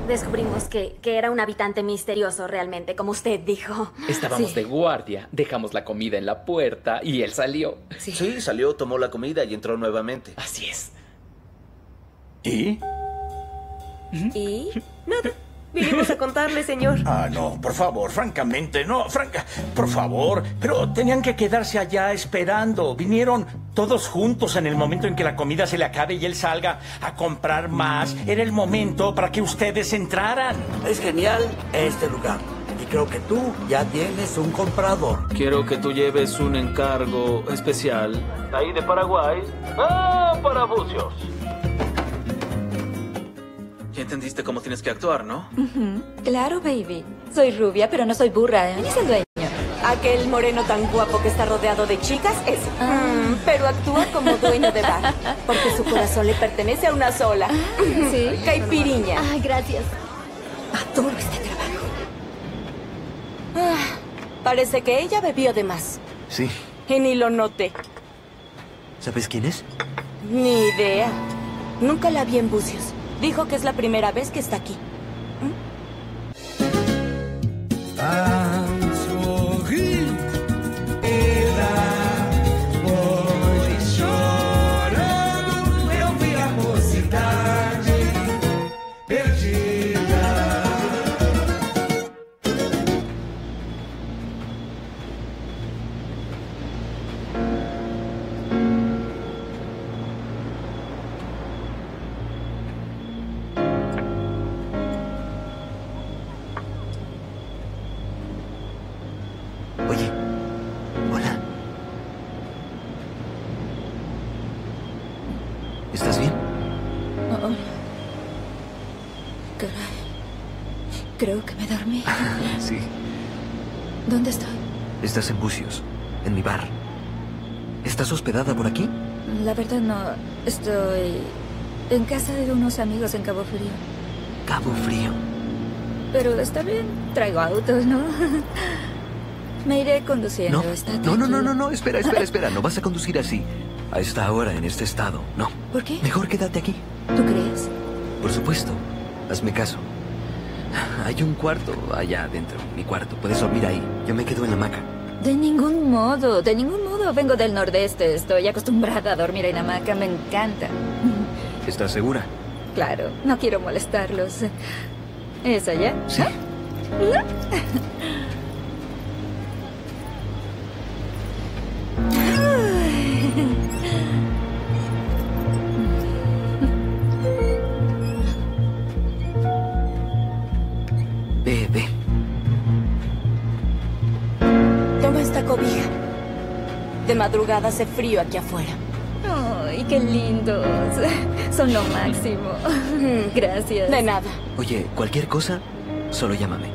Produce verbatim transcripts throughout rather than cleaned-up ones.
descubrimos que, que era un habitante misterioso realmente, como usted dijo. Estábamos Sí. de guardia, dejamos la comida en la puerta y él salió. Sí. sí, salió, tomó la comida y entró nuevamente. Así es. ¿Y? ¿Y? Nada. Vinimos a contarle, señor. Ah, no, por favor, francamente, no, franca, por favor. Pero tenían que quedarse allá esperando. Vinieron todos juntos en el momento en que la comida se le acabe y él salga a comprar más. Era el momento para que ustedes entraran. Es genial este lugar. Y creo que tú ya tienes un comprador. Quiero que tú lleves un encargo especial. Ahí de Paraguay. ¡Ah, para bucios! Ya entendiste cómo tienes que actuar, ¿no? Uh-huh. Claro, baby. Soy rubia, pero no soy burra, ¿eh? Es el dueño. Aquel moreno tan guapo que está rodeado de chicas es... Ah. Mm, pero actúa como dueño de bar. Porque su corazón le pertenece a una sola. ¿Sí? Caipiriña. Ay, gracias. Adoro este trabajo. Ah, parece que ella bebió de más. Sí. Y ni lo noté. ¿Sabes quién es? Ni idea. Nunca la vi en Bucios. Dijo que es la primera vez que está aquí. Oye, hola. ¿Estás bien? Oh, caray. Creo que me dormí. Sí. ¿Dónde estoy? Estás en Bucios, en mi bar. ¿Estás hospedada por aquí? La verdad no. Estoy en casa de unos amigos en Cabo Frío. Cabo Frío. Pero está bien. Traigo autos, ¿no? Me iré conduciendo. No, ¿Está no, no, no, tranquilo? no, no, espera, espera, espera. No vas a conducir así. A esta hora, en este estado. No. ¿Por qué? Mejor quédate aquí. ¿Tú crees? Por supuesto. Hazme caso. Hay un cuarto allá adentro. Mi cuarto. Puedes dormir ahí. Yo me quedo en la hamaca. De ningún modo, de ningún modo. Vengo del nordeste. Estoy acostumbrada a dormir en hamaca. Me encanta. ¿Estás segura? Claro, no quiero molestarlos. ¿Es allá? Sí. Ve, ve. Toma esta cobija. De madrugada hace frío aquí afuera. ¡Ay, qué lindos! Son lo máximo. Gracias. De nada. Oye, cualquier cosa, solo llámame.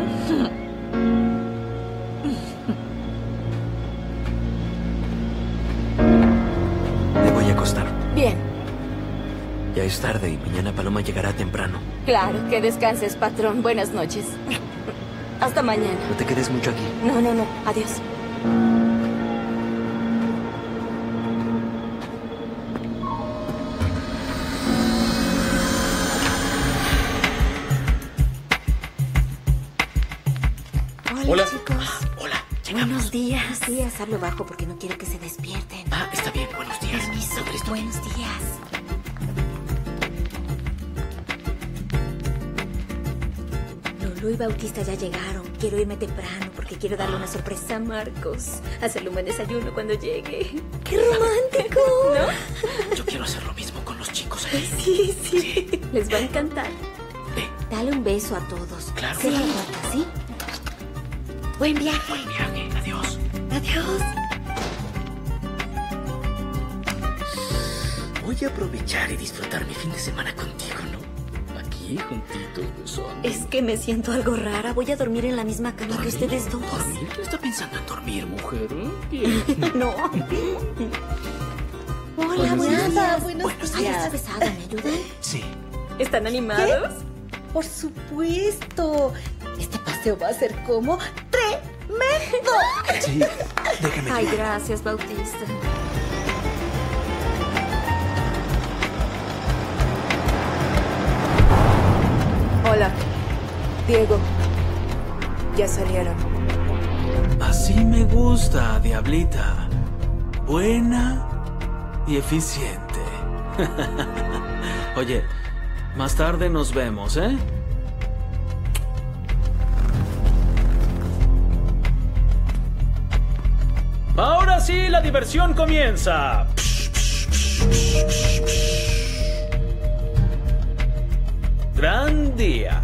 Me voy a acostar. Bien. Ya es tarde y mañana Paloma llegará temprano. Claro, que descanses, patrón. Buenas noches. Hasta mañana. No te quedes mucho aquí. No, no, no. Adiós. Hola, Hola. chicos. Ah, hola, llegamos. Buenos días. Buenos días. Hablo bajo porque no quiero que se despierten. Ah, está bien, buenos días. Permiso. Padre, estoy bien. Buenos días. Lulu y Bautista ya llegaron. Quiero irme temprano porque quiero darle una sorpresa a Marcos. Hacerle un buen desayuno cuando llegue. ¡Qué romántico! ¿No? Yo quiero hacer lo mismo con los chicos aquí. Sí, sí. Les va a encantar. Ve. Dale un beso a todos. Claro. Cierra la puerta, ¿sí? Buen viaje. Buen viaje, adiós. Adiós. Voy a aprovechar y disfrutar mi fin de semana contigo, ¿no? Aquí, juntitos, besando. Es que me siento algo rara. Voy a dormir en la misma cama que ustedes dos. ¿Dormir? ¿Qué está pensando en dormir, mujer? ¿Eh? Bien. No. Hola, buenos días. Nada, Buenos buenos Ay, días. está pesada, ¿me ayudan? Sí. ¿Están animados? Por supuesto. Este paseo va a ser como tremendo. Sí, déjame. Ay, gracias, Bautista. Hola. Diego. Ya salieron. Así me gusta, Diablita. Buena y eficiente. Oye, más tarde nos vemos, ¿eh? Ahora sí, la diversión comienza. Gran día.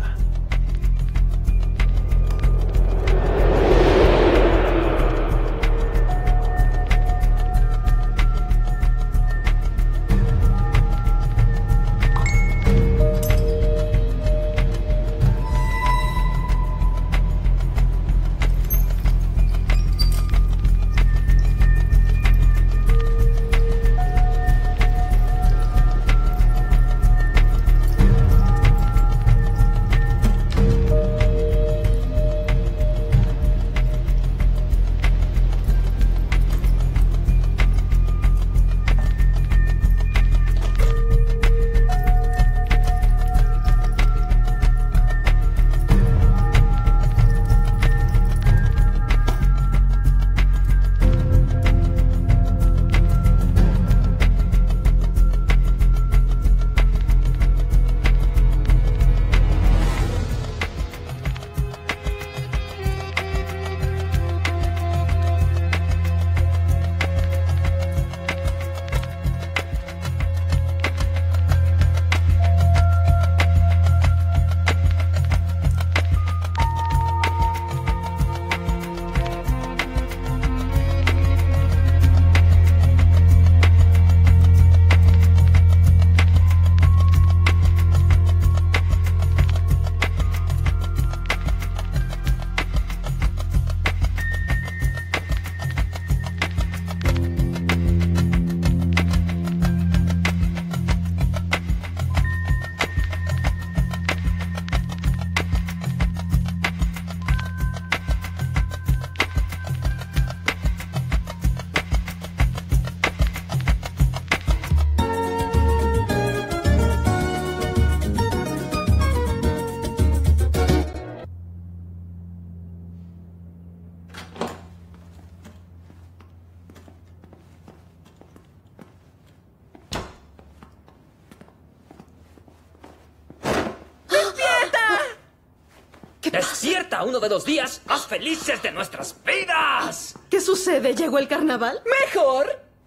¡Despierta! Uno de los días más felices de nuestras vidas. ¿Qué sucede? ¿Llegó el carnaval? ¡Mejor!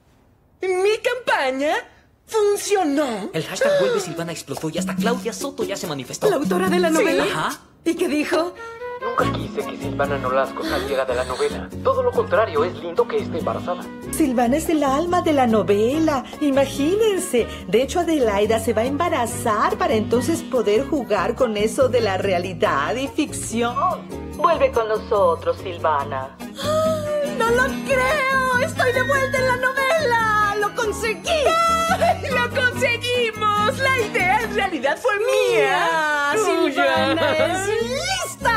Mi campaña funcionó. El hashtag Vuelve Silvana explotó y hasta Claudia Soto ya se manifestó. ¿La autora de la novela? Sí. Ajá. ¿Y qué dijo? Nunca quise que Silvana Nolasco saliera de la novela. Todo lo contrario, es lindo que esté embarazada. Silvana es el alma de la novela. Imagínense. De hecho, Adelaida se va a embarazar para entonces poder jugar con eso de la realidad y ficción. Vuelve con nosotros, Silvana. ¡Ay, no lo creo! ¡Estoy de vuelta en la novela! ¡Lo conseguí! ¡Ay, lo conseguimos! La idea en realidad fue mía. ¡Silvana es lista!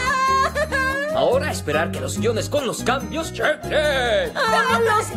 Ahora esperar que los guiones con los cambios chequen. ¡Ah, los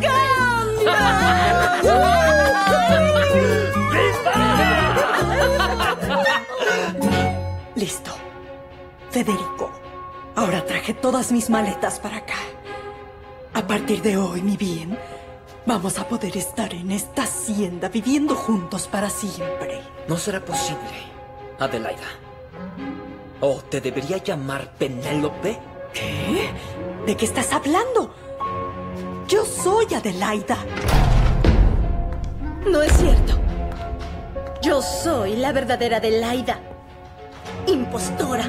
cambios! Listo. Federico, ahora traje todas mis maletas para acá. A partir de hoy, mi bien, vamos a poder estar en esta hacienda viviendo juntos para siempre. No será posible, Adelaida. ¿O te debería llamar Penélope? ¿Qué? ¿De qué estás hablando? Yo soy Adelaida. No es cierto. Yo soy la verdadera Adelaida. Impostora.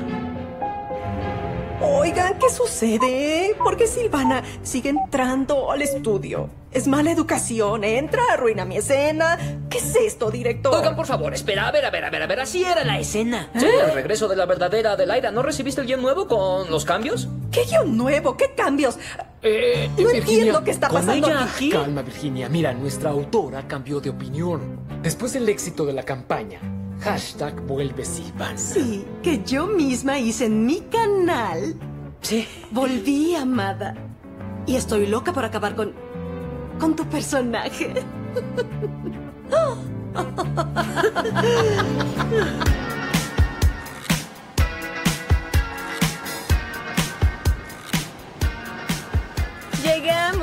Oigan, ¿qué sucede? ¿Por qué Silvana sigue entrando al estudio? Es mala educación. Entra, arruina mi escena. ¿Qué es esto, director? Oigan, por favor, espera, a ver, a ver, a ver, a ver. Así era la escena. ¿Eh? Sí, el regreso de la verdadera Adelaida. ¿No recibiste el guión nuevo con los cambios? ¿Qué guión nuevo? ¿Qué cambios? Eh, no Virginia, entiendo qué está pasando ella aquí. Calma, Virginia. Mira, nuestra autora cambió de opinión. Después del éxito de la campaña, hashtag Vuelve Silvana. Sí, que yo misma hice en mi canal. Sí. Volví, amada. Y estoy loca por acabar con... con tu personaje.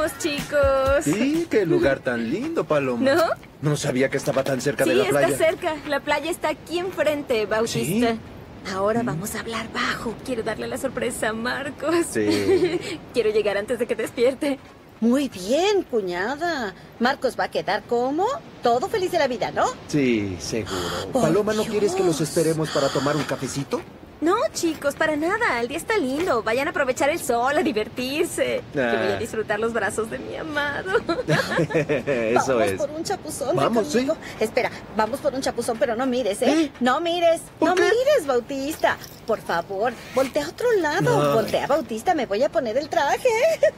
Vamos, chicos. Sí, qué lugar tan lindo, Paloma. ¿No? No sabía que estaba tan cerca Sí, de la playa. está cerca. La playa está aquí enfrente, Bautista. ¿Sí? Ahora vamos a hablar bajo. Quiero darle la sorpresa a Marcos. Sí. Quiero llegar antes de que despierte. Muy bien, cuñada. Marcos va a quedar como todo feliz de la vida, ¿no? Sí, seguro. Por Paloma, ¿no Dios. quieres que los esperemos para tomar un cafecito? No, chicos, para nada. El día está lindo. Vayan a aprovechar el sol, a divertirse. Ah. Yo voy a disfrutar los brazos de mi amado. Eso vamos es. por un chapuzón. Vamos, conmigo. Espera, vamos por un chapuzón, pero no mires, ¿eh? ¿Eh? No mires, no qué? mires, Bautista. Por favor, voltea a otro lado. No. Voltea, Bautista, me voy a poner el traje.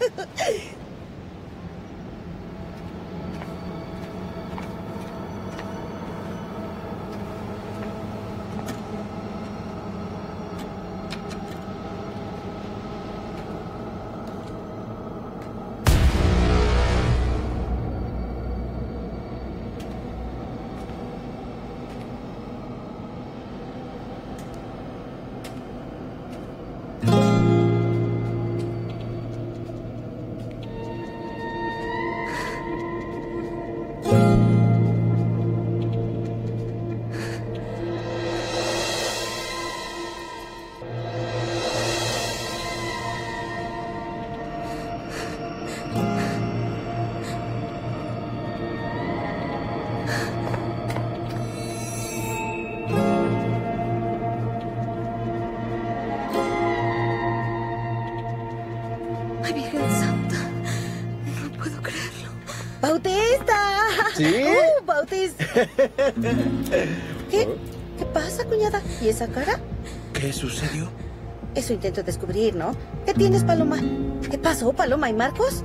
Ay, Virgen Santa. No puedo creerlo. ¡Bautista! ¿Sí? ¡Uh, Bautista! ¿Qué? ¿Qué pasa, cuñada? ¿Y esa cara? ¿Qué sucedió? Eso intento descubrir, ¿no? ¿Qué tienes, Paloma? ¿Qué pasó, Paloma y Marcos?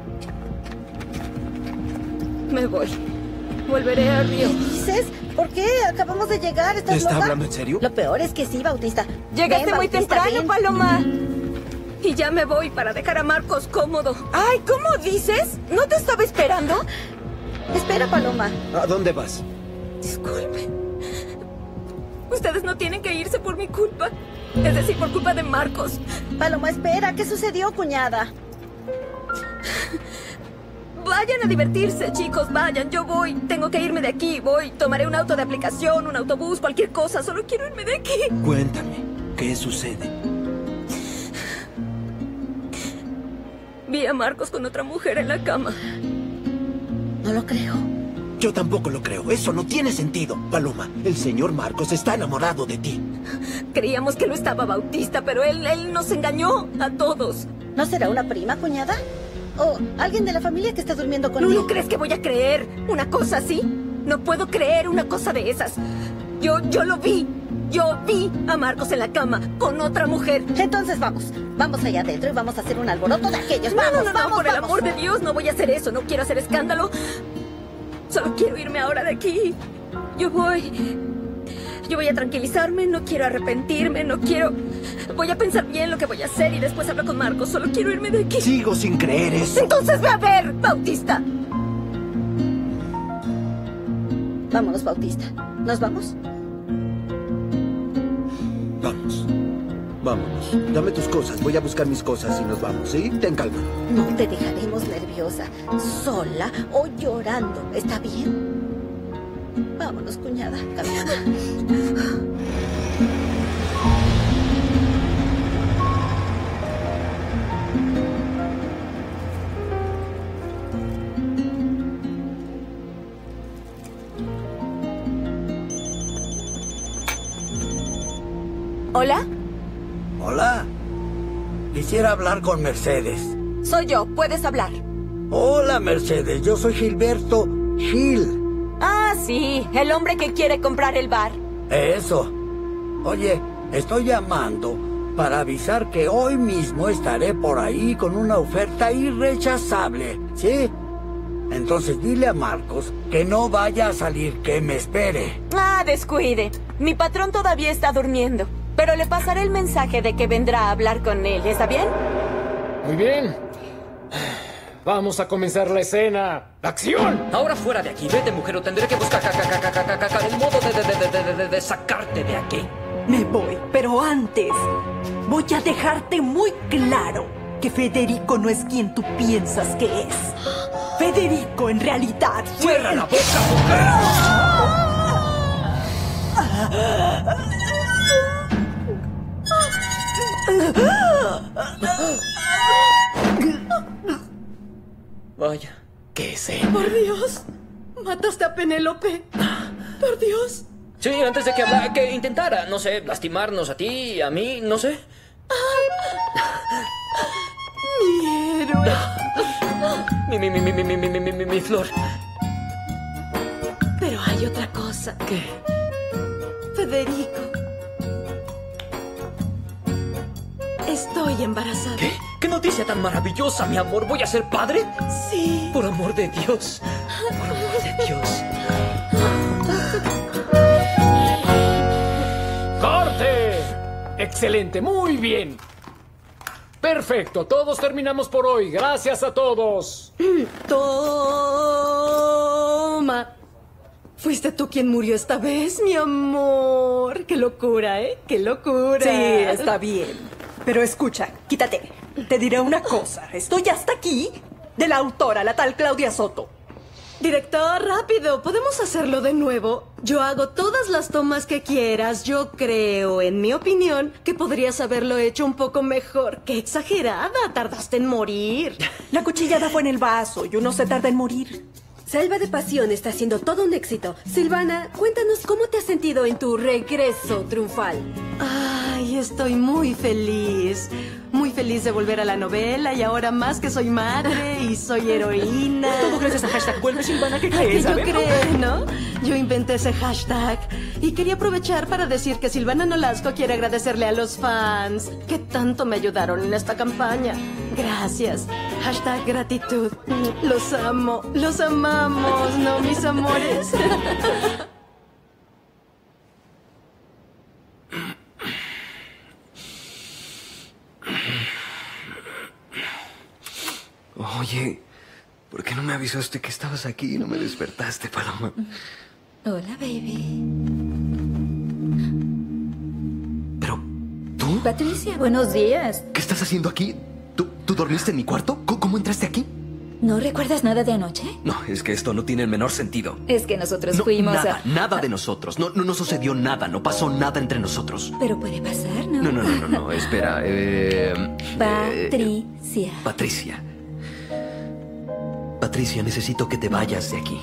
Me voy. Volveré a Río. ¿Qué dices? ¿Por qué? Acabamos de llegar. ¿Estás ¿Está loca? hablando en serio? Lo peor es que sí, Bautista. Llegaste Ven, muy Bautista, temprano, ven. Paloma. Y ya me voy para dejar a Marcos cómodo. Ay, ¿cómo dices? ¿No te estaba esperando? Espera, Paloma. ¿A dónde vas? Disculpen. Ustedes no tienen que irse por mi culpa. Es decir, por culpa de Marcos. Paloma, espera. ¿Qué sucedió, cuñada? Vayan a divertirse, chicos, vayan. Yo voy. Tengo que irme de aquí. Voy. Tomaré un auto de aplicación, un autobús, cualquier cosa. Solo quiero irme de aquí. Cuéntame, ¿qué sucede? Vi a Marcos con otra mujer en la cama. No lo creo. Yo tampoco lo creo. Eso no tiene sentido. Paloma, el señor Marcos está enamorado de ti. Creíamos que lo estaba, Bautista, pero él, él nos engañó a todos. ¿No será una prima, cuñada? ¿O alguien de la familia que está durmiendo con él? ¿No crees que voy a creer una cosa así? No puedo creer una cosa de esas. Yo, yo lo vi. Yo vi a Marcos en la cama con otra mujer. Entonces vamos. Vamos allá adentro y vamos a hacer un alboroto de aquellos. No, Vamos, no, no, vamos, no, por el vamos. amor de Dios, no voy a hacer eso. No quiero hacer escándalo. Solo quiero irme ahora de aquí. Yo voy... Yo voy a tranquilizarme, no quiero arrepentirme, no quiero... Voy a pensar bien lo que voy a hacer y después hablo con Marcos. Solo quiero irme de aquí. Sigo sin creer eso. Entonces ve a ver, Bautista. Vámonos, Bautista. ¿Nos vamos? Vamos. Vámonos. Dame tus cosas. Voy a buscar mis cosas y nos vamos, ¿sí? Ten calma. No te dejaremos nerviosa, sola o llorando. ¿Está bien? Vámonos, cuñada. Camina. ¿Hola? Hola. Quisiera hablar con Mercedes. Soy yo, puedes hablar. Hola, Mercedes. Yo soy Gilberto Gil. Ah, sí, el hombre que quiere comprar el bar. Eso. Oye, estoy llamando para avisar que hoy mismo estaré por ahí con una oferta irrechazable, ¿sí? Entonces dile a Marcos que no vaya a salir, que me espere. Ah, descuide. Mi patrón todavía está durmiendo, pero le pasaré el mensaje de que vendrá a hablar con él, ¿está bien? Muy bien. Vamos a comenzar la escena. ¡Acción! Ahora fuera de aquí, vete, mujer, o tendré que buscar ca- ca- ca- ca- ca- ca- ca- el modo de, de, de, de, de, de, de sacarte de aquí. Me voy, pero antes voy a dejarte muy claro que Federico no es quien tú piensas que es. Federico, en realidad, fue... ¡Cierra la boca, mujer! Vaya, ¿qué es él? Por Dios, mataste a Penélope. Por Dios. Sí, antes de que, habla, que intentara, no sé, lastimarnos a ti, a mí, no sé. Mi héroe. Mi, mi, mi, mi, mi, mi, mi, mi, mi, mi flor. Pero hay otra cosa. ¿Qué? Federico. Estoy embarazada. ¿Qué? ¿Qué noticia tan maravillosa, mi amor? ¿Voy a ser padre? Sí. Por amor de Dios. Por amor de Dios. ¡Corte! Excelente, muy bien. Perfecto, todos terminamos por hoy. Gracias a todos. Toma. Fuiste tú quien murió esta vez, mi amor. Qué locura, ¿eh? Qué locura. Sí, está bien. Pero escucha, quítate. Te diré una cosa. Estoy hasta aquí de la autora, la tal Claudia Soto. Director, rápido, ¿podemos hacerlo de nuevo? Yo hago todas las tomas que quieras. Yo creo, en mi opinión, que podrías haberlo hecho un poco mejor. ¡Qué exagerada! Tardaste en morir. La cuchillada fue en el vaso y uno se tarda en morir. Selva de Pasión está siendo todo un éxito. Silvana, cuéntanos cómo te has sentido en tu regreso triunfal. Ay, estoy muy feliz. Muy feliz de volver a la novela y ahora más que soy madre y soy heroína. Todo gracias a hashtag Vuelve Silvana. ¿Qué crees? Yo creo, ¿no? Yo inventé ese hashtag y quería aprovechar para decir que Silvana Nolasco quiere agradecerle a los fans que tanto me ayudaron en esta campaña. Gracias. Hashtag gratitud. Los amo. Los amamos, ¿no, mis amores? Oye, ¿por qué no me avisaste que estabas aquí y no me despertaste, Paloma? Hola, baby. ¿Pero tú? Patricia, buenos días. ¿Qué estás haciendo aquí? ¿Tú, tú dormiste en mi cuarto? ¿Cómo, cómo entraste aquí? ¿No recuerdas nada de anoche? No, es que esto no tiene el menor sentido. Es que nosotros No, fuimos nada, a... nada de nosotros. No, no, no sucedió nada, no pasó nada entre nosotros. Pero puede pasar, ¿no? No, no, no, no, no, espera. Eh, Patricia. eh, Patricia. Patricia, necesito que te vayas de aquí.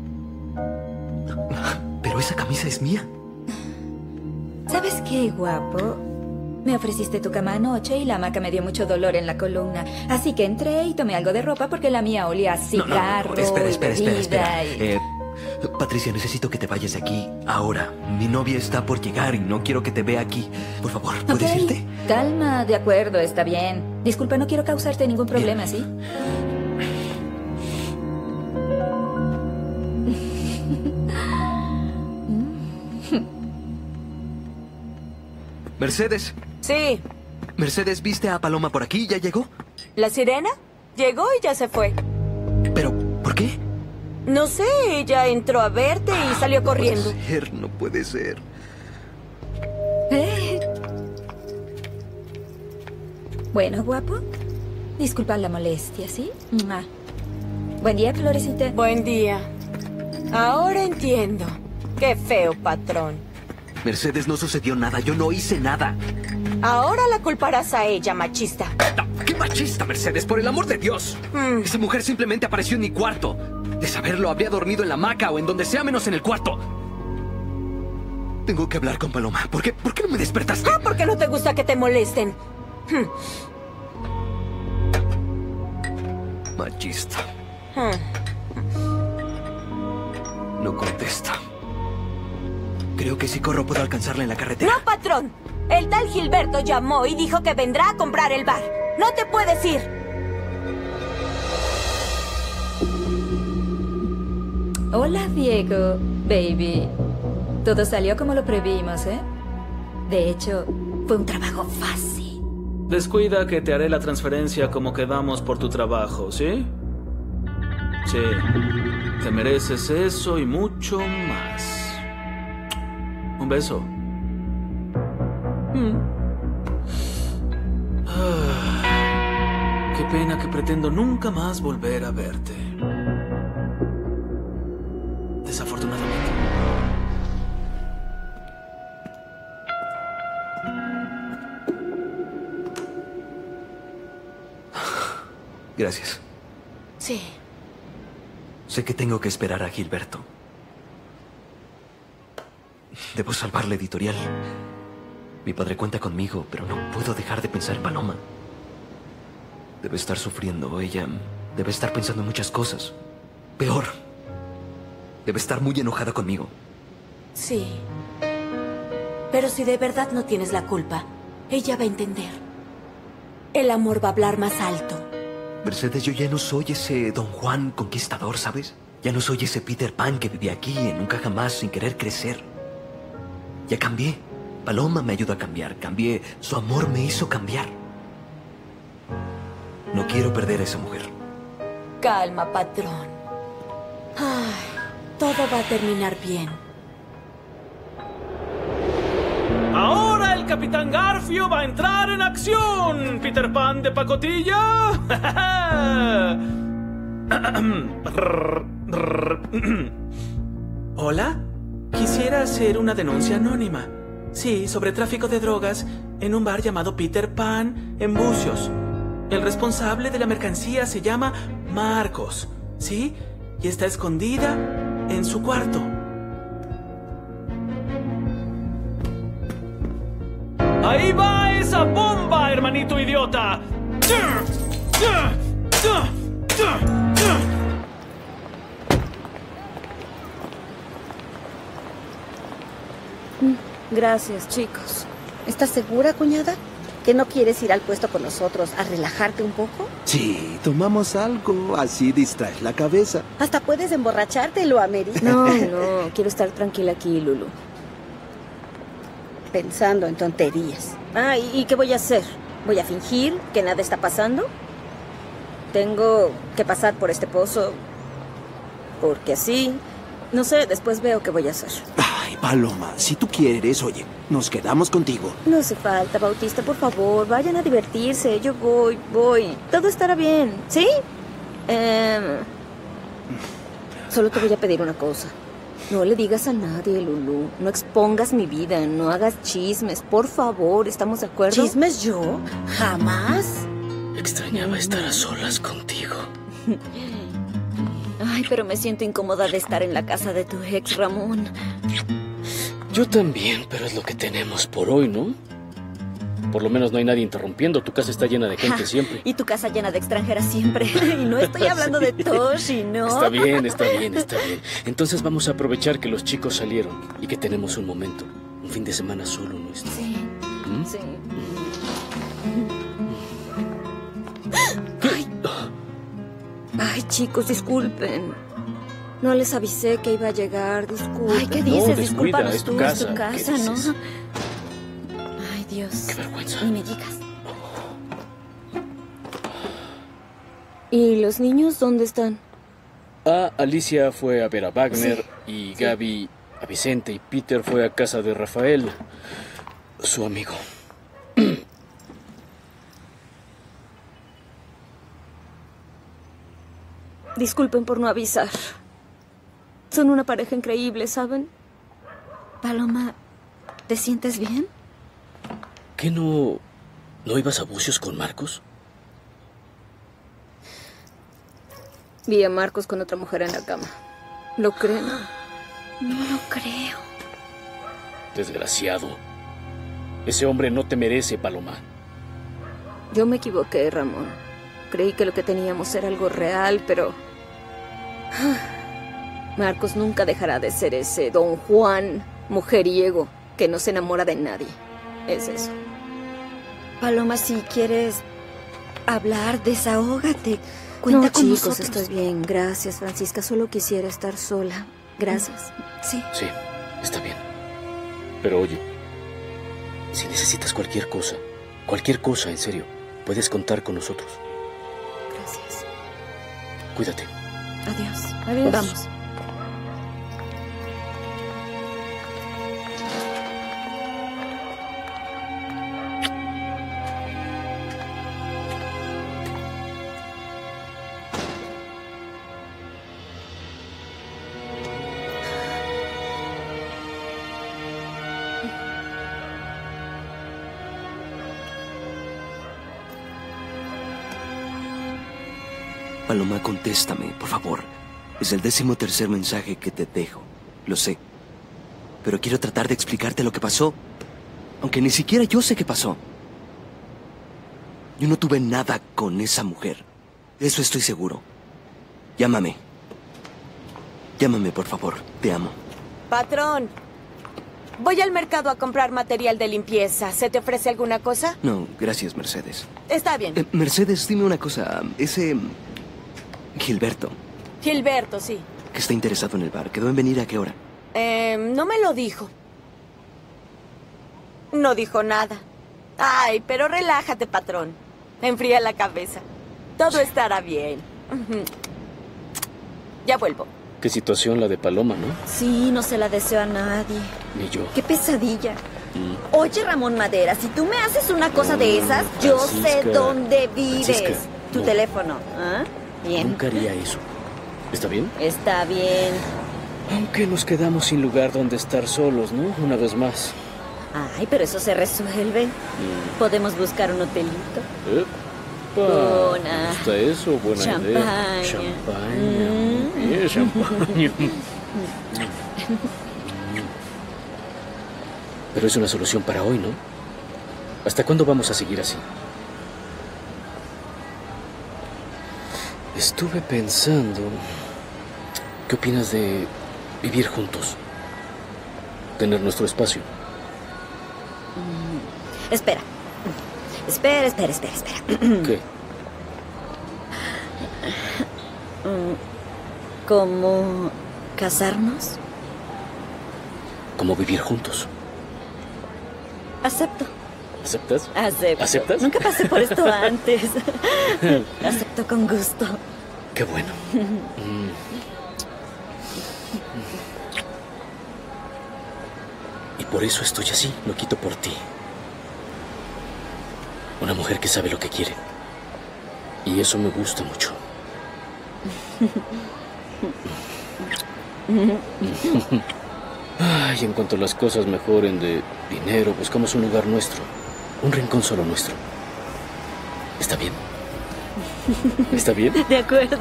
Pero esa camisa es mía. ¿Sabes qué, guapo? Me ofreciste tu cama anoche y la hamaca me dio mucho dolor en la columna. Así que entré y tomé algo de ropa porque la mía olía a cigarro. No, no, no, espera, espera, espera, espera. Y... Eh, Patricia, necesito que te vayas de aquí ahora. Mi novia está por llegar y no quiero que te vea aquí. Por favor, ¿puedes okay. irte? Calma, de acuerdo, está bien. Disculpa, no quiero causarte ningún problema, ¿sí? Mercedes. Sí. Mercedes, ¿viste a Paloma por aquí? ¿Ya llegó? ¿La sirena? Llegó y ya se fue. ¿Pero por qué? No sé, ella entró a verte y salió corriendo. No puede ser, no puede ser. Eh. Bueno, guapo. Disculpa la molestia, ¿sí? Mua. Buen día, Florecita. Buen día. Ahora entiendo. Qué feo, patrón. Mercedes, no sucedió nada. Yo no hice nada. Ahora la culparás a ella, machista. No, ¿qué machista, Mercedes? Por el amor de Dios. Mm. Esa mujer simplemente apareció en mi cuarto. De saberlo, habría dormido en la hamaca o en donde sea menos en el cuarto. Tengo que hablar con Paloma. ¿Por qué, ¿Por qué no me despertaste? Ah, porque no te gusta que te molesten. Hmm. Machista. Hmm. No contesta. Creo que si corro puedo alcanzarla en la carretera. No, patrón. El tal Gilberto llamó y dijo que vendrá a comprar el bar. No te puedes ir. Hola, Diego, baby. Todo salió como lo previmos, ¿eh? De hecho, fue un trabajo fácil. Descuida que te haré la transferencia como quedamos por tu trabajo, ¿sí? Sí. Te mereces eso y mucho más. Un beso. Mm. Ah. pena que pretendo nunca más volver a verte. Desafortunadamente. Gracias. Sí. Sé que tengo que esperar a Gilberto. Debo salvar la editorial. Mi padre cuenta conmigo, pero no puedo dejar de pensar en Paloma. Debe estar sufriendo. Ella debe estar pensando en muchas cosas. Peor. Debe estar muy enojada conmigo. Sí. Pero si de verdad no tienes la culpa, ella va a entender. El amor va a hablar más alto. Mercedes, yo ya no soy ese Don Juan conquistador, ¿sabes? Ya no soy ese Peter Pan que vivía aquí en nunca jamás sin querer crecer. Ya cambié. Paloma me ayudó a cambiar. Cambié. Su amor me hizo cambiar. No quiero perder a esa mujer. Calma, patrón. Ay, todo va a terminar bien. Ahora el Capitán Garfio va a entrar en acción. Peter Pan de pacotilla. Hola. Quisiera hacer una denuncia anónima. Sí, sobre tráfico de drogas en un bar llamado Peter Pan en Bucios. El responsable de la mercancía se llama Marcos, ¿sí? Y está escondida en su cuarto. ¡Ahí va esa bomba, hermanito idiota! Gracias, chicos. ¿Estás segura, cuñada? ¿Que no quieres ir al puesto con nosotros a relajarte un poco? Sí, tomamos algo, así distraes la cabeza. Hasta puedes emborracharte, lo amerita. No, no, quiero estar tranquila aquí, Lulu. Pensando en tonterías. Ah, ¿y, y qué voy a hacer? ¿Voy a fingir que nada está pasando? Tengo que pasar por este pozo porque así, no sé, después veo qué voy a hacer. Ay, Paloma, si tú quieres, oye, nos quedamos contigo. No hace falta, Bautista, por favor, vayan a divertirse. Yo voy, voy. Todo estará bien, ¿sí? Eh, solo te voy a pedir una cosa. No le digas a nadie, Lulu. No expongas mi vida, no hagas chismes. Por favor, ¿estamos de acuerdo? ¿Chismes yo? ¿Jamás? Extrañaba estar a solas contigo. Ay, pero me siento incómoda de estar en la casa de tu ex, Ramón. Yo también, pero es lo que tenemos por hoy, ¿no? Por lo menos no hay nadie interrumpiendo. Tu casa está llena de gente siempre. Y tu casa llena de extranjeras siempre. Y no estoy hablando de Toshi, ¿no? Está bien, está bien, está bien. Entonces vamos a aprovechar que los chicos salieron y que tenemos un momento. Un fin de semana solo nuestro. Sí, ¿Mm? sí. ¿Qué? Ay. Ay, chicos, disculpen. No les avisé que iba a llegar, disculpen. Ay, ¿qué dices? No, descuida, Discúlpanos es tu tú, casa. es tu casa, ¿Qué ¿no? dices? Dios. Qué vergüenza. Ni me digas. ¿Y los niños dónde están? Ah, Alicia fue a ver a Wagner y Gaby a Vicente y Peter fue a casa de Rafael, su amigo. Disculpen por no avisar. Son una pareja increíble, ¿saben? Paloma, ¿te sientes bien? ¿Qué no... no ibas a Bucios con Marcos? Vi a Marcos con otra mujer en la cama. ¿Lo creen? No lo creo. Desgraciado. Ese hombre no te merece, Paloma. Yo me equivoqué, Ramón. Creí que lo que teníamos era algo real, pero... Marcos nunca dejará de ser ese Don Juan mujeriego que no se enamora de nadie. Es eso. Paloma, si quieres hablar, desahógate. Cuenta no, con chicos, nosotros. estoy bien. Gracias, Francisca. Solo quisiera estar sola. Gracias. Sí. Sí, está bien. Pero oye, si necesitas cualquier cosa, cualquier cosa, en serio, puedes contar con nosotros. Gracias. Cuídate. Adiós. Adiós. Vamos. Paloma, contéstame, por favor. Es el décimo tercer mensaje que te dejo. Lo sé. Pero quiero tratar de explicarte lo que pasó. Aunque ni siquiera yo sé qué pasó. Yo no tuve nada con esa mujer. Eso estoy seguro. Llámame. Llámame, por favor. Te amo. Patrón, voy al mercado a comprar material de limpieza. ¿Se te ofrece alguna cosa? No, gracias, Mercedes. Está bien. Eh, Mercedes, dime una cosa. Ese... Gilberto, Gilberto, sí. que está interesado en el bar, ¿quedó en venir a qué hora? Eh, no me lo dijo. No dijo nada. Ay, pero relájate, patrón. Enfría la cabeza. Todo estará bien. Ya vuelvo. Qué situación la de Paloma, ¿no? Sí, no se la deseo a nadie. Ni yo. Qué pesadilla. Mm. Oye, Ramón Madera, si tú me haces una cosa de esas, yo Francisca, sé dónde vives. Francisca, Tu no. teléfono. ¿Ah? Bien. Nunca haría eso. ¿Está bien? Está bien. Aunque nos quedamos sin lugar donde estar solos, ¿no? Una vez más. Ay, pero eso se resuelve. Mm. Podemos buscar un hotelito. Epa, Una ¿me gusta eso? Buena champaña. idea. Champaña. Mm. Bien, champaña. Pero es una solución para hoy, ¿no? ¿Hasta cuándo vamos a seguir así? Estuve pensando... ¿Qué opinas de vivir juntos? Tener nuestro espacio. Mm. Espera. Espera, espera, espera, espera. ¿Qué? Mm, ¿Cómo casarnos? ¿Cómo vivir juntos? Acepto. ¿Aceptas? Acepto. ¿Aceptas? Nunca pasé por esto antes. Acepto con gusto. Qué bueno. Mm. Y por eso estoy así, lo quito por ti. Una mujer que sabe lo que quiere. Y eso me gusta mucho. Ay, en cuanto las cosas mejoren de dinero, buscamos un lugar nuestro. Un rincón solo nuestro. ¿Está bien? ¿Está bien? De acuerdo.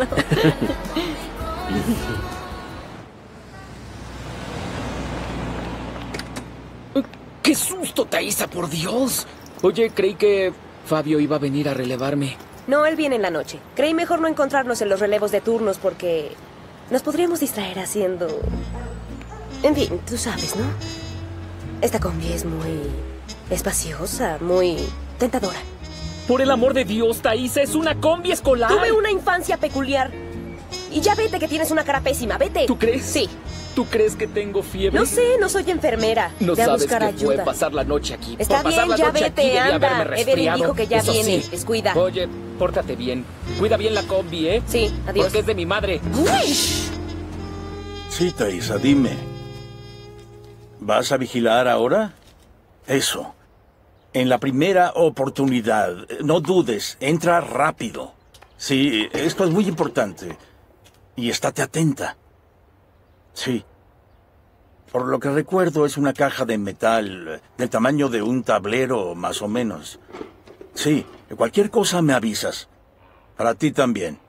¡Qué susto, Thaisa, por Dios! Oye, creí que Fabio iba a venir a relevarme. No, él viene en la noche. Creí mejor no encontrarnos en los relevos de turnos porque nos podríamos distraer haciendo... En fin, tú sabes, ¿no? Esta combi es muy espaciosa, muy tentadora. Por el amor de Dios, Thaisa, es una combi escolar. Tuve una infancia peculiar. Y ya vete que tienes una cara pésima, vete. ¿Tú crees? Sí. ¿Tú crees que tengo fiebre? No sé, no soy enfermera. No Ve a sabes buscar que ayuda. fue pasar la noche aquí. Está Por pasar bien, la ya noche vete, aquí debí anda. haberme Evelyn resfriado. dijo que ya Eso viene. sí. Descuida. Oye, pórtate bien. Cuida bien la combi, ¿eh? Sí, adiós. Porque es de mi madre. Uy. Sí, Thaisa, dime. ¿Vas a vigilar ahora? Eso. En la primera oportunidad, no dudes, entra rápido. Sí, esto es muy importante. Y estate atenta. Sí. Por lo que recuerdo, es una caja de metal del tamaño de un tablero, más o menos. Sí, cualquier cosa me avisas. Para ti también.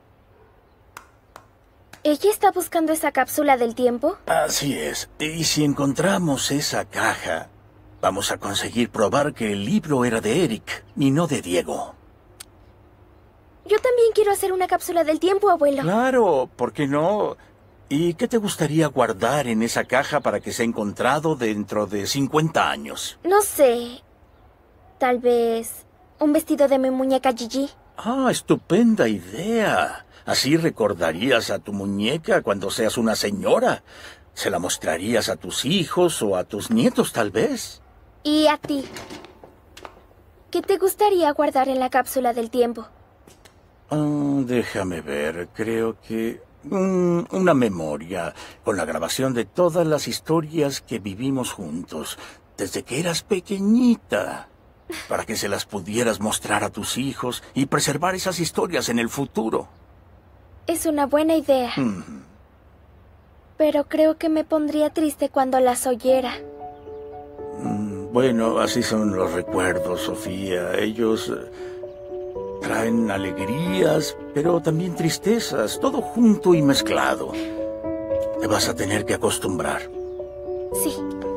¿Ella está buscando esa cápsula del tiempo? Así es. Y si encontramos esa caja, vamos a conseguir probar que el libro era de Eric y no de Diego. Yo también quiero hacer una cápsula del tiempo, abuelo. Claro, ¿por qué no? ¿Y qué te gustaría guardar en esa caja para que sea encontrado dentro de cincuenta años? No sé. Tal vez un vestido de mi muñeca Gigi. Ah, estupenda idea. Así recordarías a tu muñeca cuando seas una señora. Se la mostrarías a tus hijos o a tus nietos, tal vez. ¿Y a ti? ¿Qué te gustaría guardar en la cápsula del tiempo? Ah, déjame ver, creo que... mm, una memoria con la grabación de todas las historias que vivimos juntos, desde que eras pequeñita, para que se las pudieras mostrar a tus hijos y preservar esas historias en el futuro. Es una buena idea. Mm. Pero creo que me pondría triste cuando las oyera. Mm, bueno, así son los recuerdos, Sofía. Ellos... eh, traen alegrías, pero también tristezas, todo junto y mezclado. Te vas a tener que acostumbrar. Sí.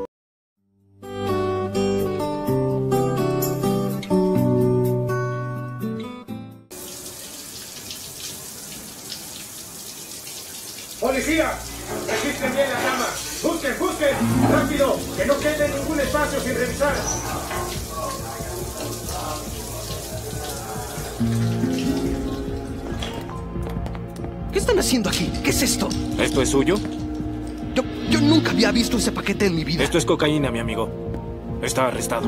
¡Policía! ¡Registren bien la cama! ¡Busquen, busquen! ¡Rápido! ¡Que no quede ningún espacio sin revisar! ¿Qué están haciendo aquí? ¿Qué es esto? ¿Esto es suyo? Yo, yo nunca había visto ese paquete en mi vida. Esto es cocaína, mi amigo. Está arrestado.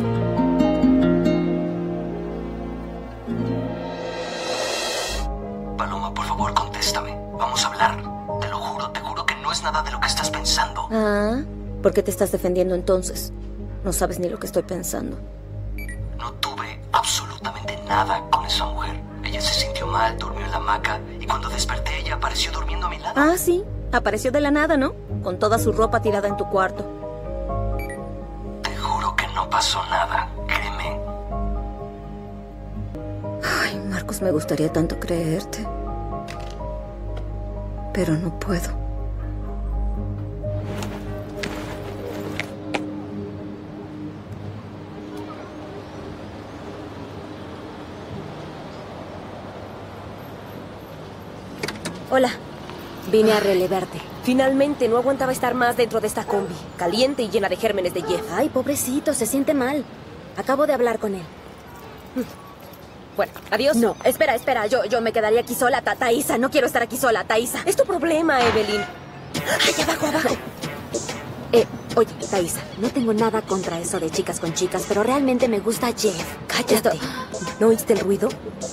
Paloma, por favor, contéstame. Vamos a hablar. Te lo juro, te juro que no es nada de lo que estás pensando. Ah, ¿por qué te estás defendiendo entonces? No sabes ni lo que estoy pensando. No tuve absolutamente nada con esa mujer. Ella se sintió mal, durmió en la hamaca y cuando desperté ella apareció durmiendo a mi lado. Ah, sí. Apareció de la nada, ¿no? Con toda su ropa tirada en tu cuarto. Te juro que no pasó nada. Créeme. Ay, Marcos, me gustaría tanto creerte. Pero no puedo. Hola. Vine a relevarte. Finalmente, no aguantaba estar más dentro de esta combi. Caliente y llena de gérmenes de Jeff. Ay, pobrecito, se siente mal. Acabo de hablar con él. Bueno, adiós. No, espera, espera. Yo, yo me quedaría aquí sola, Ta- Thaisa. No quiero estar aquí sola, Thaisa. Es tu problema, Evelyn. Ay, abajo, abajo. Eh, oye, Thaisa, no tengo nada contra eso de chicas con chicas, pero realmente me gusta Jeff. Cállate. Esto... ¿No oíste el ruido?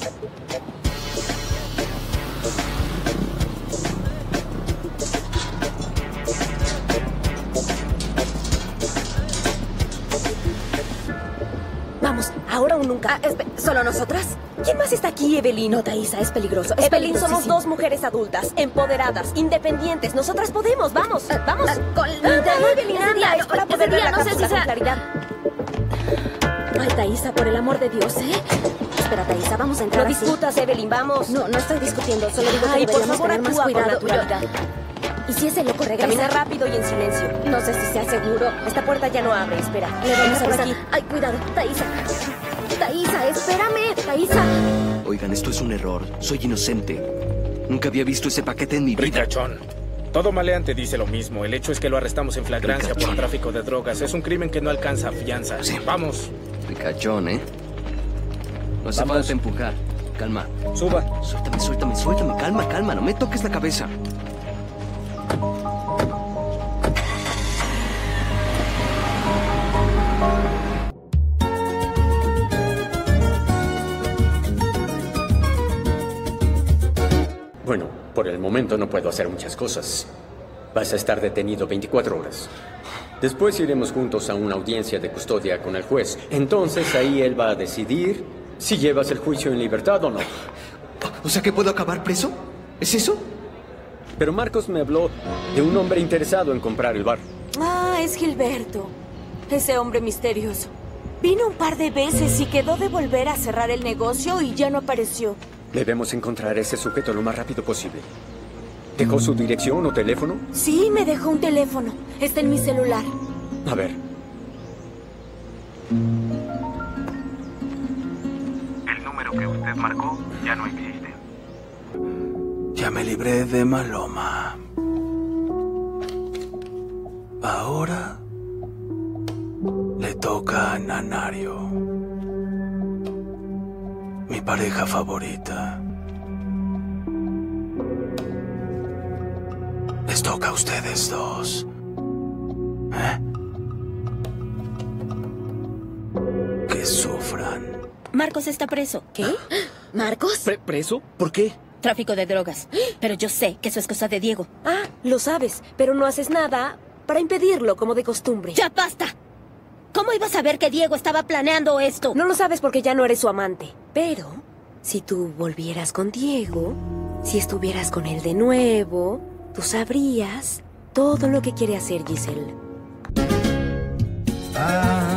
Vamos, ahora o nunca. Ah, espe- ¿Solo nosotras? ¿Quién más está aquí, Evelyn? No, Thaisa, es peligroso. Es Evelyn, somos peligrosísimo. dos mujeres adultas, empoderadas, independientes. Nosotras podemos, vamos, vamos. Ah, con- Ah, no, Evelyn, ese anda, día, es para ese poder ver día, la no sé cápsula si sea- con claridad. Ay, Thaisa, por el amor de Dios, ¿eh? Espera, Thaisa, vamos a entrar No así. discutas, Evelyn, vamos. No, no estoy discutiendo, solo digo que Ay, por deberíamos favor, tener más actúa con cuidado. naturalidad. ¿Y si ese loco regresa? Camina rápido y en silencio. No sé si sea seguro. Esta puerta ya no abre, espera. Le vamos Venga a por avisar. aquí. Ay, cuidado, Thaisa. Thaisa, espérame, Thaisa. Oigan, esto es un error. Soy inocente. Nunca había visto ese paquete en mi vida. Ricachón. Todo maleante dice lo mismo. El hecho es que lo arrestamos en flagrancia por tráfico de drogas. Es un crimen que no alcanza fianza. Sí. Vamos. Ricachón, ¿eh? No hace Vamos. falta empujar. Calma. Suba. Suéltame, suéltame, suéltame. Calma, calma. No me toques la cabeza. Bueno, por el momento no puedo hacer muchas cosas. Vas a estar detenido veinticuatro horas. Después iremos juntos a una audiencia de custodia con el juez. Entonces ahí él va a decidir si llevas el juicio en libertad o no. O sea que puedo acabar preso. ¿Es eso? Pero Marcos me habló de un hombre interesado en comprar el bar. Ah, es Gilberto. Ese hombre misterioso. Vino un par de veces y quedó de volver a cerrar el negocio y ya no apareció. Debemos encontrar a ese sujeto lo más rápido posible. ¿Dejó su dirección o teléfono? Sí, me dejó un teléfono. Está en mi celular. A ver. El número que usted marcó ya no existe. Ya me libré de Maloma. Ahora le toca a Nanario, mi pareja favorita. Les toca a ustedes dos. ¿Eh? Que sufran. Marcos está preso. ¿Qué? ¿Marcos? ¿Pre- ¿Preso? ¿Por qué? Tráfico de drogas. Pero yo sé que eso es cosa de Diego. Ah, lo sabes, pero no haces nada para impedirlo como de costumbre. ¡Ya basta! ¿Cómo ibas a saber que Diego estaba planeando esto? No lo sabes porque ya no eres su amante. Pero si tú volvieras con Diego, si estuvieras con él de nuevo, tú sabrías todo lo que quiere hacer Giselle. Ah.